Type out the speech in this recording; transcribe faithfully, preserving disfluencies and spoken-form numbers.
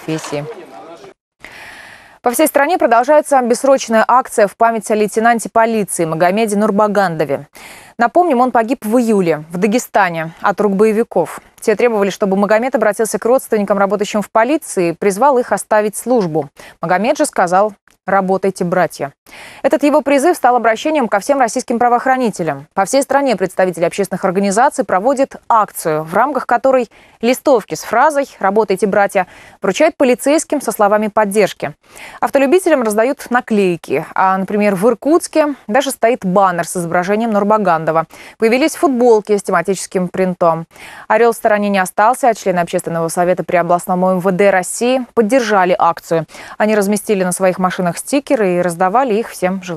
профессии. По всей стране продолжается бессрочная акция в память о лейтенанте полиции Магомеде Нурбагандове. Напомним, он погиб в июле в Дагестане от рук боевиков. Те требовали, чтобы Магомед обратился к родственникам, работающим в полиции, и призвал их оставить службу. Магомед же сказал: «Работайте, братья». Этот его призыв стал обращением ко всем российским правоохранителям. По всей стране представители общественных организаций проводят акцию, в рамках которой листовки с фразой «Работайте, братья» вручают полицейским со словами поддержки. Автолюбителям раздают наклейки. А, например, в Иркутске даже стоит баннер с изображением Нурбагандова. Появились футболки с тематическим принтом. Орел в стороне не остался, а члены общественного совета при областном эм вэ дэ России поддержали акцию. Они разместили на своих машинах стикеры и раздавали их всем желающим.